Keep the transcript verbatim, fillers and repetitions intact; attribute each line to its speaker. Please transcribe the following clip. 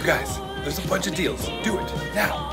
Speaker 1: You guys, there's a bunch of deals. Do it now.